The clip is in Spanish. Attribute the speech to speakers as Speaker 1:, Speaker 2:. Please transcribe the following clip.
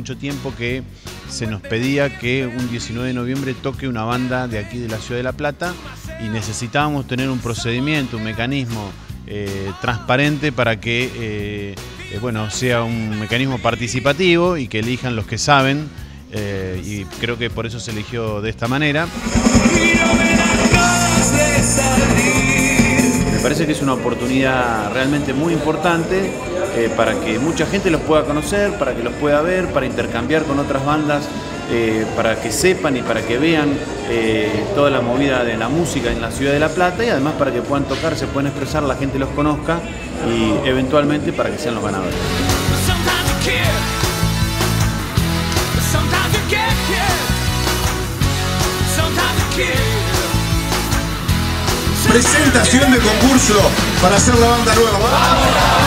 Speaker 1: mucho tiempo que se nos pedía que un 19 de noviembre toque una banda de aquí de la Ciudad de La Plata y necesitábamos tener un procedimiento, un mecanismo transparente para que bueno, sea un mecanismo participativo y que elijan los que saben, y creo que por eso se eligió de esta manera. Me parece que es una oportunidad realmente muy importante para que mucha gente los pueda conocer, para que los pueda ver, para intercambiar con otras bandas, para que sepan y para que vean toda la movida de la música en la Ciudad de La Plata, y además para que puedan tocar, se puedan expresar, la gente los conozca y eventualmente para que sean los ganadores.
Speaker 2: Presentación de concurso para hacer la banda nueva.